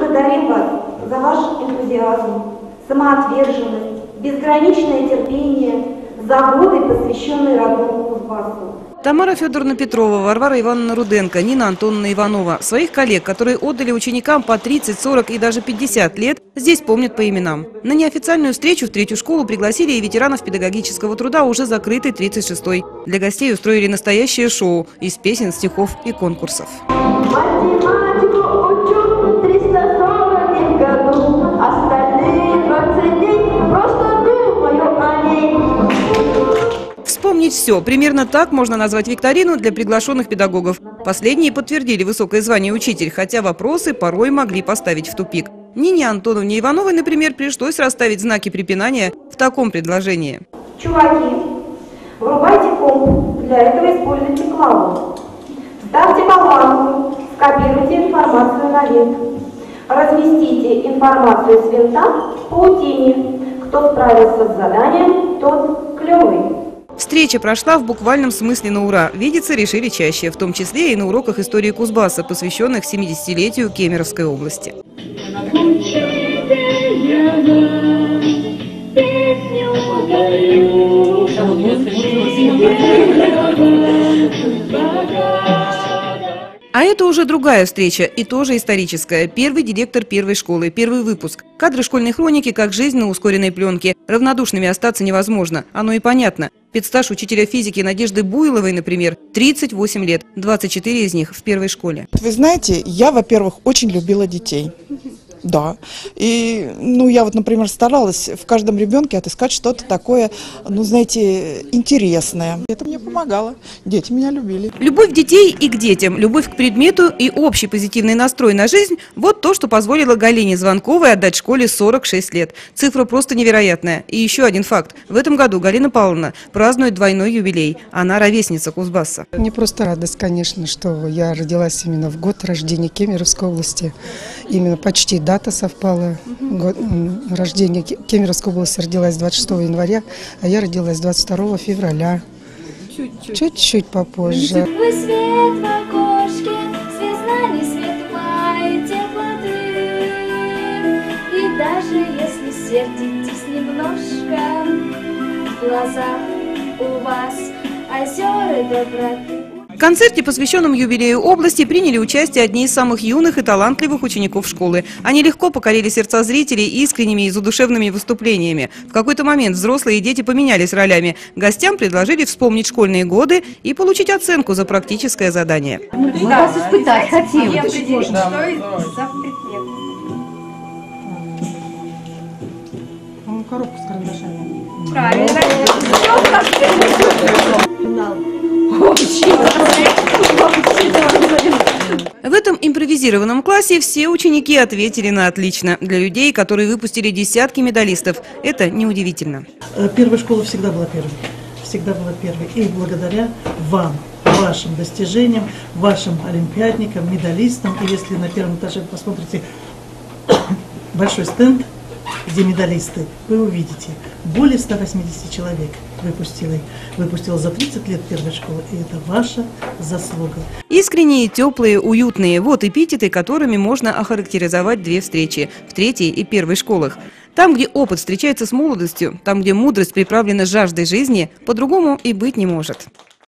благодарим вас за ваш энтузиазм, самоотверженность, безграничное терпение, за годы, посвященные родному Кузбассу. Тамара Федоровна Петрова, Варвара Ивановна Руденко, Нина Антоновна Иванова. Своих коллег, которые отдали ученикам по 30, 40 и даже 50 лет, здесь помнят по именам. На неофициальную встречу в третью школу пригласили и ветеранов педагогического труда уже закрытой 36-й. Для гостей устроили настоящее шоу из песен, стихов и конкурсов. Математику учу 340 году, остальные 20 дней просто думаю о ней. Вспомнить все. Примерно так можно назвать викторину для приглашенных педагогов. Последние подтвердили высокое звание учитель, хотя вопросы порой могли поставить в тупик. Нине Антоновне Ивановой, например, пришлось расставить знаки препинания в таком предложении. Чуваки, врубайте комп, для этого используйте клаву. Ставьте болванку, скопируйте информацию на винт. Разместите информацию с винта в паутине. Кто справился с заданием, тот клевый. Встреча прошла в буквальном смысле на ура. Видеться решили чаще, в том числе и на уроках истории Кузбасса, посвященных 70-летию Кемеровской области. А это уже другая встреча и тоже историческая. Первый директор первой школы, первый выпуск. Кадры школьной хроники как жизнь на ускоренной пленке. Равнодушными остаться невозможно. Оно и понятно. Педстаж учителя физики Надежды Буйловой, например, 38 лет, 24 из них в первой школе. Вы знаете, я, во-первых, очень любила детей. Да. И, я вот, например, старалась в каждом ребенке отыскать что-то такое, знаете, интересное. Это мне помогало. Дети меня любили. Любовь детей и к детям, любовь к предмету и общий позитивный настрой на жизнь – вот то, что позволило Галине Звонковой отдать школе 46 лет. Цифра просто невероятная. И еще один факт. В этом году Галина Павловна празднует двойной юбилей. Она ровесница Кузбасса. Мне просто радость, конечно, что я родилась именно в год рождения Кемеровской области. Именно почти дата совпала. Рождение Кемеровской области родилась 26 января, а я родилась 22 февраля. Чуть-чуть попозже. Вы свет в окошке, свет знаний, свет ума и теплоты. И даже если сердитесь немножко, в глазах у вас озера доброты. В концерте, посвященном юбилею области, приняли участие одни из самых юных и талантливых учеников школы. Они легко покорили сердца зрителей искренними и задушевными выступлениями. В какой-то момент взрослые и дети поменялись ролями. Гостям предложили вспомнить школьные годы и получить оценку за практическое задание. Мы вас испытать хотим. Я определить, что за предмет. Коробку с карандашами. Правильно. В этом импровизированном классе все ученики ответили на отлично. Для людей, которые выпустили десятки медалистов, это неудивительно. Первая школа всегда была первой. Всегда была первой. И благодаря вам, вашим достижениям, вашим олимпиадникам, медалистам. И если на первом этаже вы посмотрите большой стенд, где медалисты, вы увидите, более 180 человек выпустила за 30 лет первой школы, и это ваша заслуга. Искренние, теплые, уютные – вот эпитеты, которыми можно охарактеризовать две встречи в третьей и первой школах. Там, где опыт встречается с молодостью, там, где мудрость приправлена жаждой жизни, по-другому и быть не может.